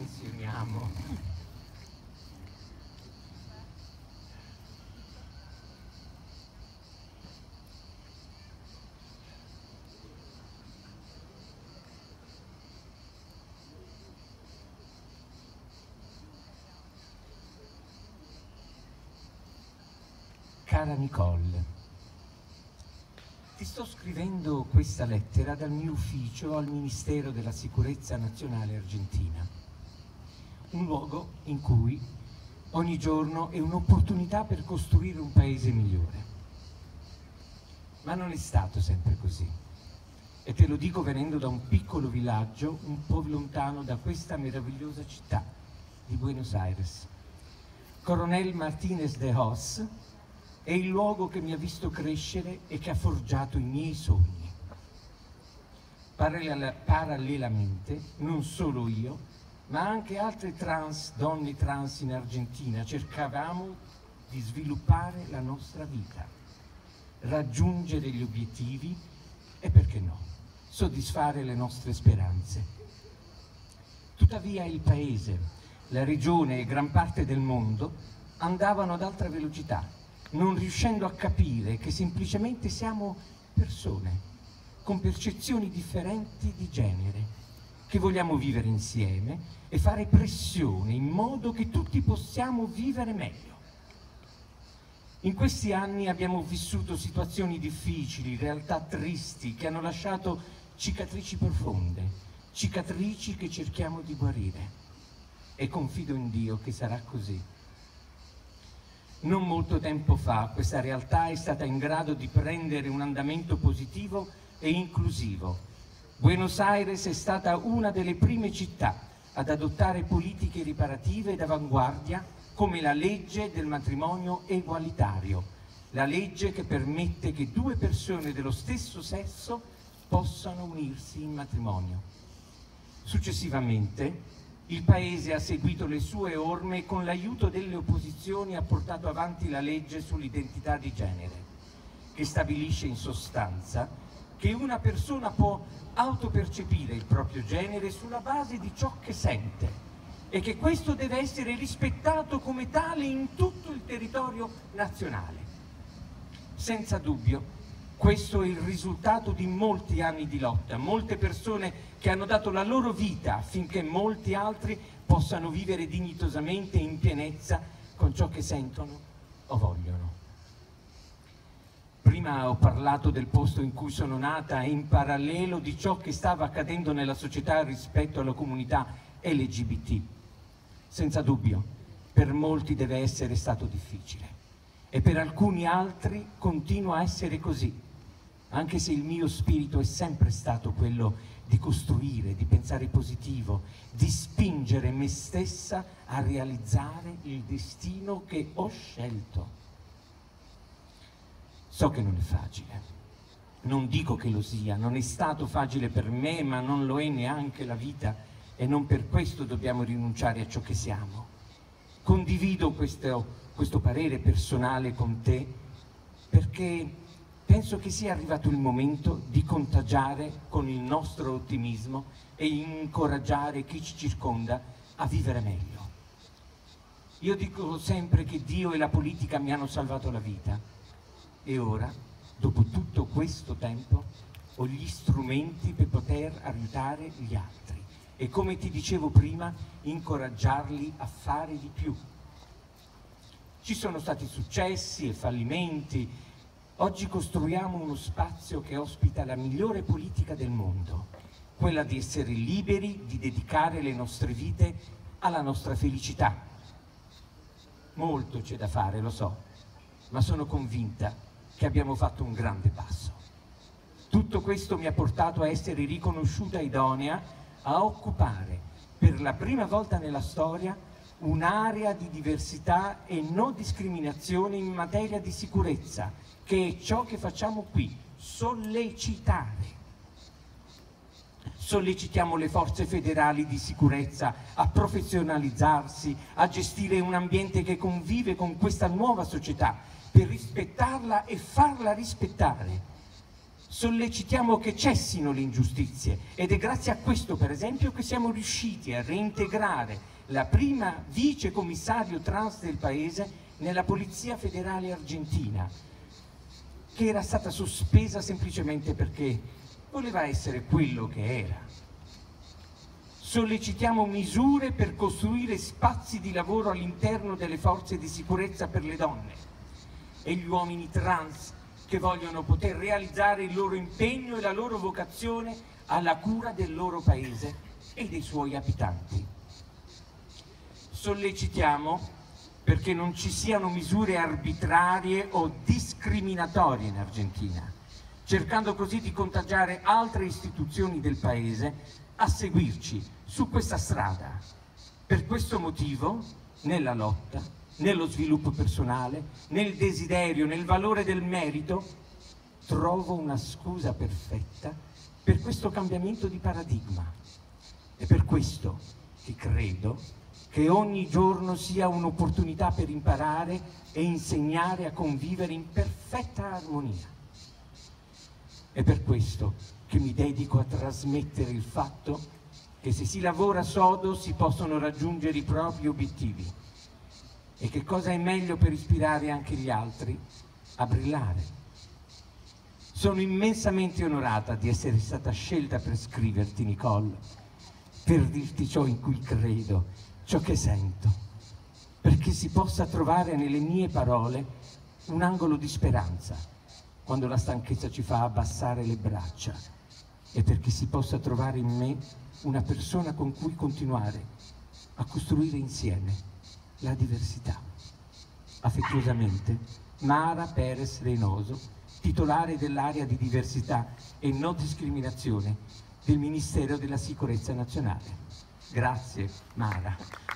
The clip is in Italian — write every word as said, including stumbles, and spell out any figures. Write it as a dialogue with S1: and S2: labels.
S1: dimensioniamo. Cara Nicole, ti sto scrivendo questa lettera dal mio ufficio al Ministero della Sicurezza Nazionale Argentina, un luogo in cui ogni giorno è un'opportunità per costruire un paese migliore. Ma non è stato sempre così, e te lo dico venendo da un piccolo villaggio un po' lontano da questa meravigliosa città di Buenos Aires. Coronel Martínez de Hoz è il luogo che mi ha visto crescere e che ha forgiato i miei sogni. Parallel- parallelamente, non solo io, ma anche altre trans, donne trans in Argentina, cercavamo di sviluppare la nostra vita, raggiungere gli obiettivi e, perché no, soddisfare le nostre speranze. Tuttavia il paese, la regione e gran parte del mondo andavano ad alta velocità, non riuscendo a capire che semplicemente siamo persone con percezioni differenti di genere, che vogliamo vivere insieme e fare pressione in modo che tutti possiamo vivere meglio. In questi anni abbiamo vissuto situazioni difficili, realtà tristi che hanno lasciato cicatrici profonde, cicatrici che cerchiamo di guarire, e confido in Dio che sarà così. Non molto tempo fa questa realtà è stata in grado di prendere un andamento positivo e inclusivo. Buenos Aires è stata una delle prime città ad adottare politiche riparative d'avanguardia come la legge del matrimonio egualitario, la legge che permette che due persone dello stesso sesso possano unirsi in matrimonio. Successivamente il Paese ha seguito le sue orme e con l'aiuto delle opposizioni ha portato avanti la legge sull'identità di genere, che stabilisce in sostanza che una persona può autopercepire il proprio genere sulla base di ciò che sente e che questo deve essere rispettato come tale in tutto il territorio nazionale. Senza dubbio, questo è il risultato di molti anni di lotta, molte persone che hanno dato la loro vita affinché molti altri possano vivere dignitosamente e in pienezza con ciò che sentono o vogliono. Prima ho parlato del posto in cui sono nata e in parallelo di ciò che stava accadendo nella società rispetto alla comunità L G B T. Senza dubbio, per molti deve essere stato difficile e per alcuni altri continua a essere così, anche se il mio spirito è sempre stato quello di costruire, di pensare positivo, di spingere me stessa a realizzare il destino che ho scelto. So che non è facile, non dico che lo sia, non è stato facile per me, ma non lo è neanche la vita e non per questo dobbiamo rinunciare a ciò che siamo. Condivido questo, questo parere personale con te perché penso che sia arrivato il momento di contagiare con il nostro ottimismo e incoraggiare chi ci circonda a vivere meglio. Io dico sempre che Dio e la politica mi hanno salvato la vita e ora, dopo tutto questo tempo, ho gli strumenti per poter aiutare gli altri e, come ti dicevo prima, incoraggiarli a fare di più. Ci sono stati successi e fallimenti. Oggi costruiamo uno spazio che ospita la migliore politica del mondo, quella di essere liberi di dedicare le nostre vite alla nostra felicità. Molto c'è da fare, lo so, ma sono convinta che abbiamo fatto un grande passo. Tutto questo mi ha portato a essere riconosciuta idonea a occupare per la prima volta nella storia un'area di diversità e non discriminazione in materia di sicurezza, che è ciò che facciamo qui, sollecitare. Sollecitiamo le forze federali di sicurezza a professionalizzarsi, a gestire un ambiente che convive con questa nuova società, per rispettarla e farla rispettare. Sollecitiamo che cessino le ingiustizie ed è grazie a questo, per esempio, che siamo riusciti a reintegrare la prima vice commissario trans del paese nella Polizia Federale Argentina, che era stata sospesa semplicemente perché voleva essere quello che era. Sollecitiamo misure per costruire spazi di lavoro all'interno delle forze di sicurezza per le donne e gli uomini trans che vogliono poter realizzare il loro impegno e la loro vocazione alla cura del loro paese e dei suoi abitanti. Sollecitiamo perché non ci siano misure arbitrarie o discriminatorie in Argentina, cercando così di contagiare altre istituzioni del paese a seguirci su questa strada. Per questo motivo, nella lotta, nello sviluppo personale, nel desiderio, nel valore del merito, trovo una scusa perfetta per questo cambiamento di paradigma. È per questo che credo che ogni giorno sia un'opportunità per imparare e insegnare a convivere in perfetta armonia. È per questo che mi dedico a trasmettere il fatto che se si lavora sodo si possono raggiungere i propri obiettivi. E che cosa è meglio per ispirare anche gli altri a brillare. Sono immensamente onorata di essere stata scelta per scriverti, Nicole, per dirti ciò in cui credo, ciò che sento, perché si possa trovare nelle mie parole un angolo di speranza quando la stanchezza ci fa abbassare le braccia e perché si possa trovare in me una persona con cui continuare a costruire insieme la diversità. Affettuosamente, Mara Perez Reynoso, titolare dell'area di diversità e non discriminazione del Ministero della Sicurezza Nazionale. Grazie, Mara.